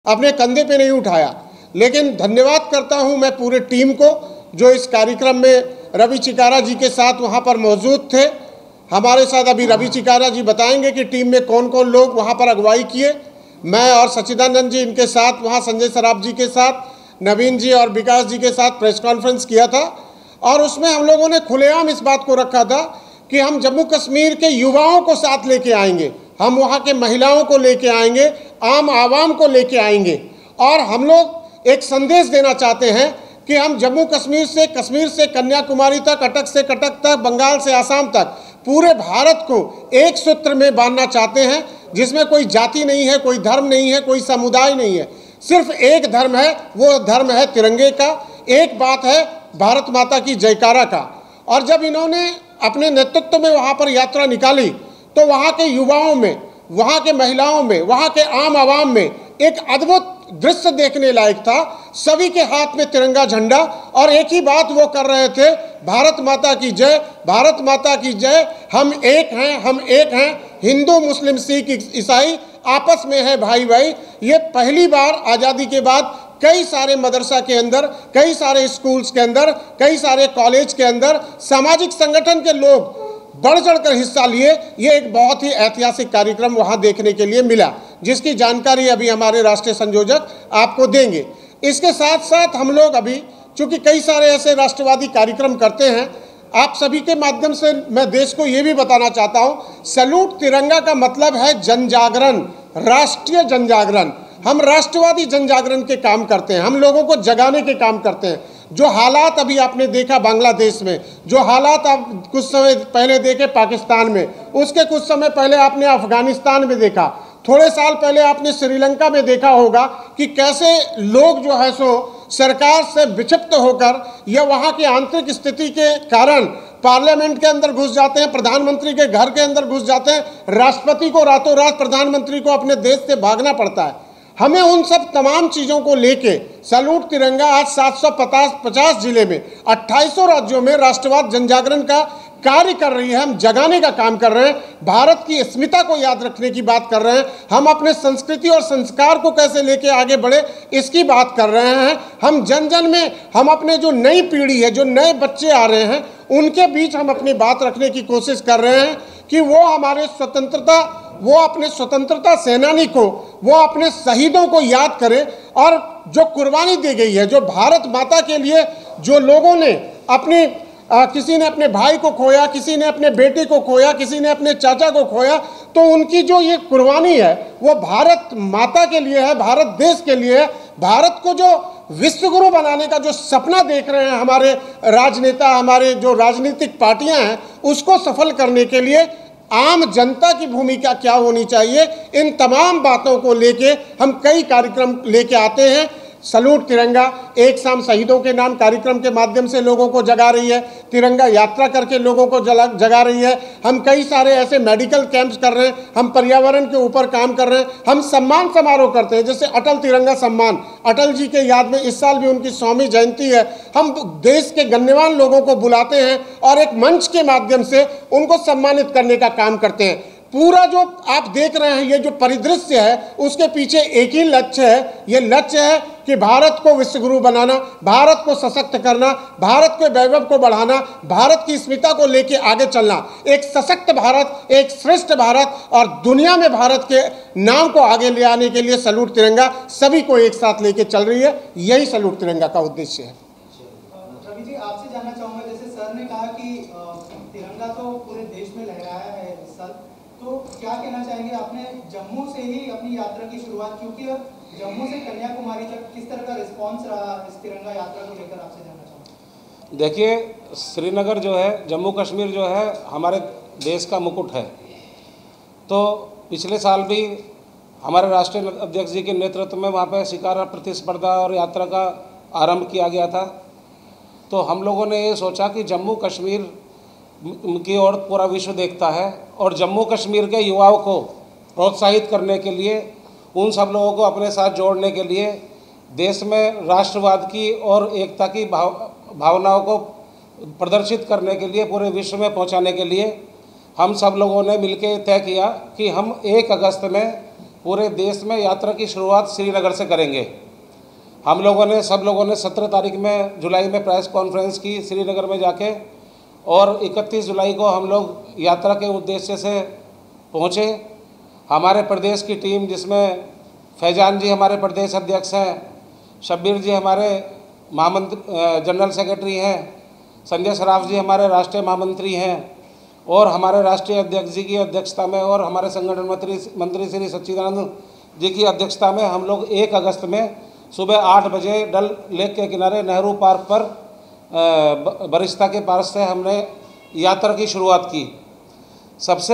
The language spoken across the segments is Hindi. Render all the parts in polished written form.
अपने कंधे पे नहीं उठाया। लेकिन धन्यवाद करता हूं मैं पूरे टीम को जो इस कार्यक्रम में रवि चिकारा जी के साथ वहां पर मौजूद थे। हमारे साथ अभी रवि चिकारा जी बताएंगे कि टीम में कौन कौन लोग वहां पर अगुवाई किए। मैं और सच्चिदानंद जी इनके साथ वहां संजय सराफ जी के साथ, नवीन जी और विकास जी के साथ प्रेस कॉन्फ्रेंस किया था और उसमें हम लोगों ने खुलेआम इस बात को रखा था कि हम जम्मू कश्मीर के युवाओं को साथ लेके आएंगे, हम वहाँ के महिलाओं को लेके आएंगे, आम आवाम को लेके आएंगे और हम लोग एक संदेश देना चाहते हैं कि हम जम्मू कश्मीर से कन्याकुमारी तक, अटक से कटक तक, बंगाल से आसाम तक पूरे भारत को एक सूत्र में बांधना चाहते हैं जिसमें कोई जाति नहीं है, कोई धर्म नहीं है, कोई समुदाय नहीं है, सिर्फ एक धर्म है, वो धर्म है तिरंगे का। एक बात है भारत माता की जयकारा का। और जब इन्होंने अपने नेतृत्व में वहाँ पर यात्रा निकाली तो वहाँ के युवाओं में, वहाँ के महिलाओं में, वहाँ के आम आवाम में एक अद्भुत दृश्य देखने लायक था। सभी के हाथ में तिरंगा झंडा और एक ही बात वो कर रहे थे, भारत माता की जय, भारत माता की जय, हम एक हैं, हम एक हैं, हिंदू मुस्लिम सिख ईसाई आपस में है भाई भाई। ये पहली बार आज़ादी के बाद कई सारे मदरसा के अंदर, कई सारे स्कूल्स के अंदर, कई सारे कॉलेज के अंदर सामाजिक संगठन के लोग बढ़ चढ़कर हिस्सा लिए। ये एक बहुत ही ऐतिहासिक कार्यक्रम वहाँ देखने के लिए मिला, जिसकी जानकारी अभी हमारे राष्ट्रीय संयोजक आपको देंगे। इसके साथ साथ हम लोग अभी चूँकि कई सारे ऐसे राष्ट्रवादी कार्यक्रम करते हैं, आप सभी के माध्यम से मैं देश को ये भी बताना चाहता हूँ, सैल्यूट तिरंगा का मतलब है जन जागरण, राष्ट्रीय जन जागरण। हम राष्ट्रवादी जन जागरण के काम करते हैं, हम लोगों को जगाने के काम करते हैं। जो हालात अभी आपने देखा बांग्लादेश में, जो हालात आप कुछ समय पहले देखे पाकिस्तान में, उसके कुछ समय पहले आपने अफगानिस्तान में देखा, थोड़े साल पहले आपने श्रीलंका में देखा होगा कि कैसे लोग जो है सो सरकार से विक्षिप्त होकर या वहाँ की आंतरिक स्थिति के कारण पार्लियामेंट के अंदर घुस जाते हैं, प्रधानमंत्री के घर के अंदर घुस जाते हैं, राष्ट्रपति को रातों रात प्रधानमंत्री को अपने देश से भागना पड़ता है। हमें उन सब तमाम चीज़ों को लेके सैल्यूट तिरंगा आज 750 जिले में 2800 राज्यों में राष्ट्रवाद जनजागरण का कार्य कर रही है। हम जगाने का काम कर रहे हैं, भारत की अस्मिता को याद रखने की बात कर रहे हैं, हम अपने संस्कृति और संस्कार को कैसे लेके आगे बढ़े इसकी बात कर रहे हैं। हम जन जन में, हम अपने जो नई पीढ़ी है, जो नए बच्चे आ रहे हैं, उनके बीच हम अपनी बात रखने की कोशिश कर रहे हैं कि वो हमारे वो अपने स्वतंत्रता सेनानी को, वो अपने शहीदों को याद करें और जो कुर्बानी दी गई है, जो भारत माता के लिए जो लोगों ने अपनी किसी ने अपने भाई को खोया, किसी ने अपने बेटे को खोया, किसी ने अपने चाचा को खोया, तो उनकी जो ये कुर्बानी है वो भारत माता के लिए है, भारत देश के लिए है। भारत को जो विश्वगुरु बनाने का जो सपना देख रहे हैं हमारे राजनेता, हमारे जो राजनीतिक पार्टियां हैं, उसको सफल करने के लिए आम जनता की भूमिका क्या होनी चाहिए, इन तमाम बातों को लेके हम कई कार्यक्रम लेके आते हैं। सैल्यूट तिरंगा एक शाम शहीदों के नाम कार्यक्रम के माध्यम से लोगों को जगा रही है, तिरंगा यात्रा करके लोगों को जगा रही है। हम कई सारे ऐसे मेडिकल कैंप्स कर रहे हैं, हम पर्यावरण के ऊपर काम कर रहे हैं, हम सम्मान समारोह करते हैं, जैसे अटल तिरंगा सम्मान, अटल जी के याद में इस साल भी उनकी 100वीं जयंती है। हम देश के गण्यमान्य लोगों को बुलाते हैं और एक मंच के माध्यम से उनको सम्मानित करने का काम करते हैं। पूरा जो आप देख रहे हैं, ये जो परिदृश्य है, उसके पीछे एक ही लक्ष्य है। ये लक्ष्य है कि भारत को विश्वगुरु बनाना, भारत को सशक्त करना, भारत के वैभव को बढ़ाना, भारत की अस्मिता को लेके आगे चलना, एक सशक्त भारत, एक श्रेष्ठ भारत और दुनिया में भारत के नाम को आगे ले आने के लिए सैल्यूट तिरंगा सभी को एक साथ लेके चल रही है। यही सैल्यूट तिरंगा का उद्देश्य है। रवि जी, आपसे जानना चाहूंगा, जैसे सर ने कहा कि तिरंगा तो पूरे देश में लहराया है इस साल, तो क्या कहना चाहेंगे? आपने जम्मू से ही अपनी यात्रा की शुरुआत क्योंकि जम्मू से कन्याकुमारी तक किस तरह का रिस्पांस रहा इस तिरंगा यात्रा को लेकर, आपसे जानना चाहूँगा। देखिए, श्रीनगर जो है, जम्मू कश्मीर जो है, हमारे देश का मुकुट है। तो पिछले साल भी हमारे राष्ट्रीय अध्यक्ष जी के नेतृत्व में वहाँ पे शिकारा प्रतिस्पर्धा और यात्रा का आरंभ किया गया था। तो हम लोगों ने ये सोचा कि जम्मू कश्मीर की ओर पूरा विश्व देखता है और जम्मू कश्मीर के युवाओं को प्रोत्साहित करने के लिए, उन सब लोगों को अपने साथ जोड़ने के लिए, देश में राष्ट्रवाद की और एकता की भावनाओं को प्रदर्शित करने के लिए, पूरे विश्व में पहुंचाने के लिए हम सब लोगों ने मिलकर तय किया कि हम 1 अगस्त में पूरे देश में यात्रा की शुरुआत श्रीनगर से करेंगे। हम लोगों ने सब लोगों ने 17 तारीख में जुलाई में प्रेस कॉन्फ्रेंस की श्रीनगर में जाके, और 31 जुलाई को हम लोग यात्रा के उद्देश्य से पहुँचे। हमारे प्रदेश की टीम, जिसमें फैजान जी हमारे प्रदेश अध्यक्ष हैं, शब्बीर जी हमारे महामंत्री जनरल सेक्रेटरी हैं, संजय सराफ जी हमारे राष्ट्रीय महामंत्री हैं, और हमारे राष्ट्रीय अध्यक्ष जी की अध्यक्षता में और हमारे संगठन मंत्री श्री सच्चिदानंद जी की अध्यक्षता में हम लोग 1 अगस्त में सुबह 8 बजे डल लेक के किनारे नेहरू पार्क पर बरिस्ता के पास से हमने यात्रा की शुरुआत की। सबसे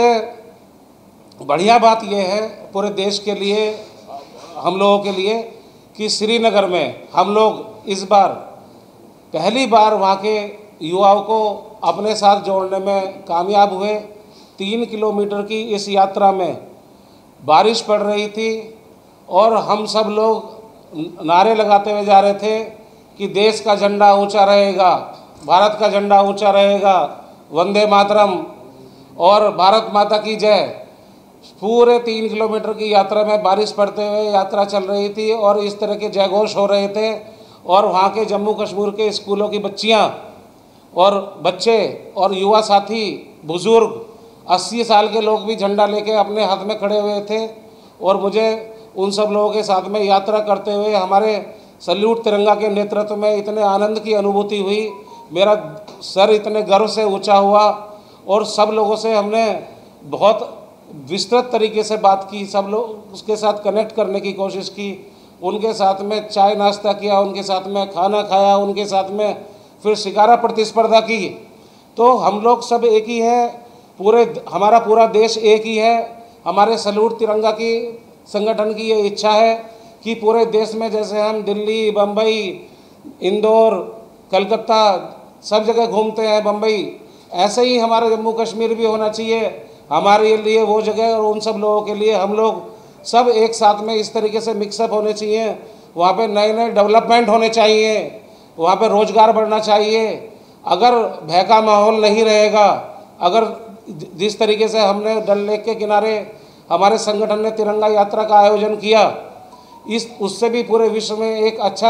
बढ़िया बात यह है पूरे देश के लिए, हम लोगों के लिए, कि श्रीनगर में हम लोग इस बार पहली बार वहाँ के युवाओं को अपने साथ जोड़ने में कामयाब हुए। 3 किलोमीटर की इस यात्रा में बारिश पड़ रही थी और हम सब लोग नारे लगाते हुए जा रहे थे कि देश का झंडा ऊंचा रहेगा, भारत का झंडा ऊंचा रहेगा, वंदे मातरम और भारत माता की जय। पूरे 3 किलोमीटर की यात्रा में बारिश पड़ते हुए यात्रा चल रही थी और इस तरह के जयघोष हो रहे थे। और वहाँ के जम्मू कश्मीर के स्कूलों की बच्चियाँ और बच्चे और युवा साथी, बुज़ुर्ग, 80 साल के लोग भी झंडा लेके अपने हाथ में खड़े हुए थे। और मुझे उन सब लोगों के साथ में यात्रा करते हुए हमारे सल्यूट तिरंगा के नेतृत्व में इतने आनंद की अनुभूति हुई, मेरा सर इतने गर्व से ऊंचा हुआ। और सब लोगों से हमने बहुत विस्तृत तरीके से बात की, सब लोग उसके साथ कनेक्ट करने की कोशिश की, उनके साथ में चाय नाश्ता किया, उनके साथ में खाना खाया, उनके साथ में फिर शिकारा प्रतिस्पर्धा की। तो हम लोग सब एक ही हैं, हमारा पूरा देश एक ही है। हमारे सल्यूट तिरंगा की संगठन की ये इच्छा है कि पूरे देश में जैसे हम दिल्ली, बम्बई, इंदौर, कलकत्ता सब जगह घूमते हैं, बम्बई, ऐसे ही हमारा जम्मू कश्मीर भी होना चाहिए। हमारे लिए वो जगह और उन सब लोगों के लिए हम लोग सब एक साथ में इस तरीके से मिक्सअप होने चाहिए। वहाँ पे नए नए डेवलपमेंट होने चाहिए, वहाँ पे रोज़गार बढ़ना चाहिए। अगर भय का माहौल नहीं रहेगा, अगर जिस तरीके से हमने डल लेक के किनारे हमारे संगठन ने तिरंगा यात्रा का आयोजन किया, उससे भी पूरे विश्व में एक अच्छा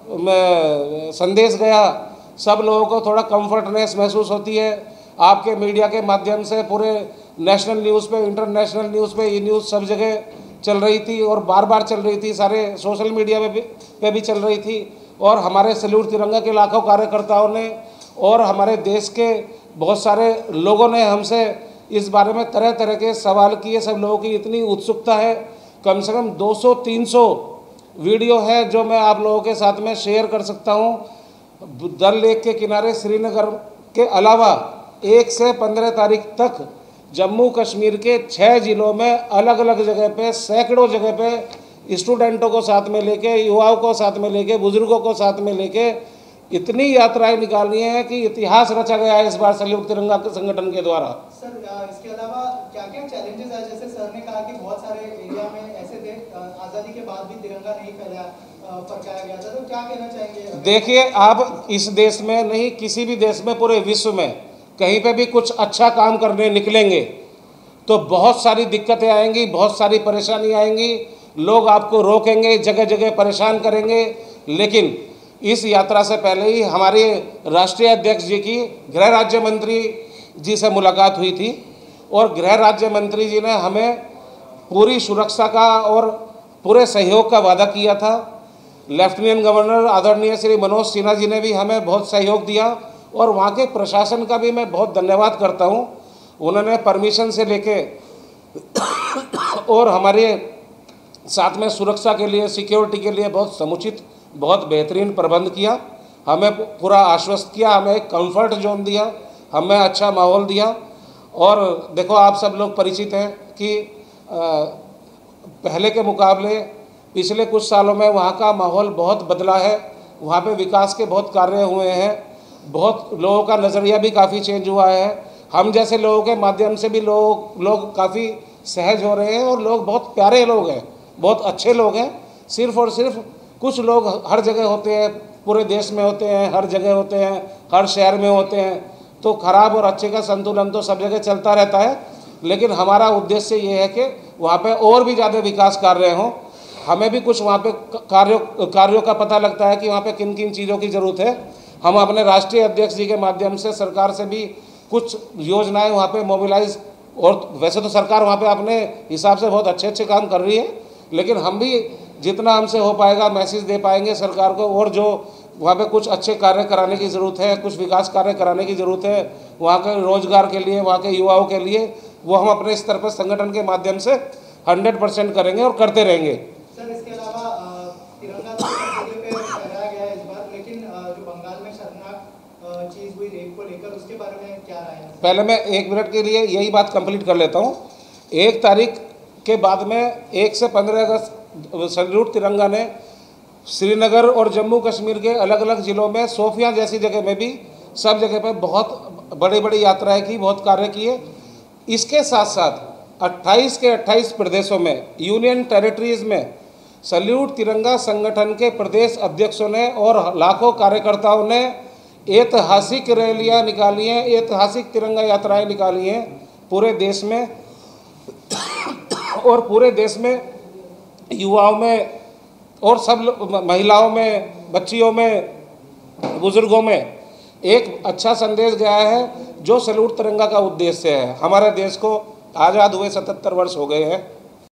संदेश गया। सब लोगों को थोड़ा कंफर्टनेस महसूस होती है। आपके मीडिया के माध्यम से पूरे नेशनल न्यूज़ पे, इंटरनेशनल न्यूज़ पे ये न्यूज़ सब जगह चल रही थी और बार बार चल रही थी, सारे सोशल मीडिया पे भी चल रही थी। और हमारे सल्यूट तिरंगा के लाखों कार्यकर्ताओं ने और हमारे देश के बहुत सारे लोगों ने हमसे इस बारे में तरह तरह के सवाल किए। सब लोगों की इतनी उत्सुकता है, कम से कम 200-300 वीडियो है जो मैं आप लोगों के साथ में शेयर कर सकता हूँ। डल लेक के किनारे श्रीनगर के अलावा 1 से 15 तारीख तक जम्मू कश्मीर के 6 ज़िलों में अलग अलग जगह पे, सैकड़ों जगह पे स्टूडेंटों को साथ में लेके, युवाओं को साथ में लेके, बुजुर्गों को साथ में लेके इतनी यात्राएं निकालनी है कि इतिहास रचा गया है इस बार सल्यूट तिरंगा के संगठन के द्वारा। सर, इसके अलावा क्या क्या चैलेंजेस है? जैसे सर ने कहा कि बहुत सारे एरिया में ऐसे थे आज़ादी के बाद भी तिरंगा नहीं फहराया गया था, तो क्या कहना चाहेंगे? देखिए, आप इस देश में नहीं, किसी भी देश में, पूरे विश्व में कहीं पे भी कुछ अच्छा काम करने निकलेंगे तो बहुत सारी दिक्कतें आएंगी, बहुत सारी परेशानी आएंगी, लोग आपको रोकेंगे, जगह जगह परेशान करेंगे। लेकिन इस यात्रा से पहले ही हमारे राष्ट्रीय अध्यक्ष जी की गृह राज्य मंत्री जी से मुलाकात हुई थी और गृह राज्य मंत्री जी ने हमें पूरी सुरक्षा का और पूरे सहयोग का वादा किया था। लेफ्टिनेंट गवर्नर आदरणीय श्री मनोज सिन्हा जी ने भी हमें बहुत सहयोग दिया और वहाँ के प्रशासन का भी मैं बहुत धन्यवाद करता हूँ। उन्होंने परमिशन से लेके और हमारे साथ में सुरक्षा के लिए, सिक्योरिटी के लिए बहुत समुचित, बहुत बेहतरीन प्रबंध किया। हमें पूरा आश्वस्त किया, हमें एक कंफर्ट जोन दिया, हमें अच्छा माहौल दिया। और देखो, आप सब लोग परिचित हैं कि पहले के मुकाबले पिछले कुछ सालों में वहाँ का माहौल बहुत बदला है। वहाँ पे विकास के बहुत कार्य हुए हैं, बहुत लोगों का नज़रिया भी काफ़ी चेंज हुआ है। हम जैसे लोगों के माध्यम से भी लोग काफ़ी सहज हो रहे हैं और लोग बहुत प्यारे लोग हैं, बहुत अच्छे लोग हैं। सिर्फ़ और सिर्फ कुछ लोग हर जगह होते हैं, पूरे देश में होते हैं, हर जगह होते हैं, हर शहर में होते हैं, तो खराब और अच्छे का संतुलन तो सब जगह चलता रहता है। लेकिन हमारा उद्देश्य ये है कि वहाँ पे और भी ज़्यादा विकास कार्य हों। हमें भी कुछ वहाँ पे कार्यों का पता लगता है कि वहाँ पे किन किन चीज़ों की ज़रूरत है। हम अपने राष्ट्रीय अध्यक्ष जी के माध्यम से सरकार से भी कुछ योजनाएं वहाँ पे मोबिलाइज, और वैसे तो सरकार वहाँ पे अपने हिसाब से बहुत अच्छे काम कर रही है, लेकिन हम भी जितना हमसे हो पाएगा मैसेज दे पाएंगे सरकार को। और जो वहाँ पे कुछ अच्छे कार्य कराने की ज़रूरत है, कुछ विकास कार्य कराने की ज़रूरत है वहाँ के रोजगार के लिए, वहाँ के युवाओं के लिए, वो हम अपने स्तर पर संगठन के माध्यम से 100% करेंगे और करते रहेंगे। सर, इसके अलावा तिरंगा तो सब जगह पे फहराया गया है इस बार, लेकिन जो बंगाल में शर्मनाक चीज़ हुई रेप को लेकर, उसके बारे में क्या राय है? पहले मैं 1 मिनट के लिए यही बात कंप्लीट कर लेता हूँ। 1 तारीख के बाद में 1 से 15 अगस्त सैल्यूट तिरंगा ने श्रीनगर और जम्मू कश्मीर के अलग अलग ज़िलों में, सोफिया जैसी जगह में भी, सब जगह पे बहुत बड़ी बड़ी यात्राएं की, बहुत कार्य किए। इसके साथ साथ 28 के 28 प्रदेशों में, यूनियन टेरिटरीज़ में सैल्यूट तिरंगा संगठन के प्रदेश अध्यक्षों ने और लाखों कार्यकर्ताओं ने ऐतिहासिक रैलियां निकाली हैं, ऐतिहासिक तिरंगा यात्राएं निकाली हैं पूरे देश में। और पूरे देश में युवाओं में और सब महिलाओं में, बच्चियों में, बुजुर्गों में एक अच्छा संदेश गया है जो सैल्यूट तिरंगा का उद्देश्य है। हमारे देश को आज़ाद हुए 77 वर्ष हो गए हैं।